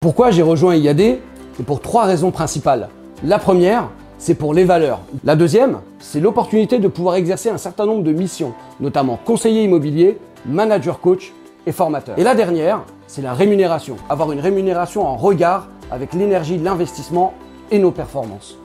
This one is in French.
Pourquoi j'ai rejoint IAD? C'est pour 3 raisons principales. La première, c'est pour les valeurs. La deuxième, c'est l'opportunité de pouvoir exercer un certain nombre de missions, notamment conseiller immobilier, manager coach et formateur. Et la dernière, c'est la rémunération. Avoir une rémunération en regard avec l'énergie, l'investissement et nos performances.